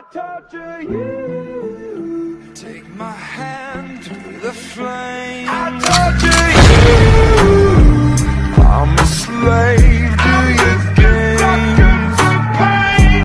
torture you. Take my hand through the flame.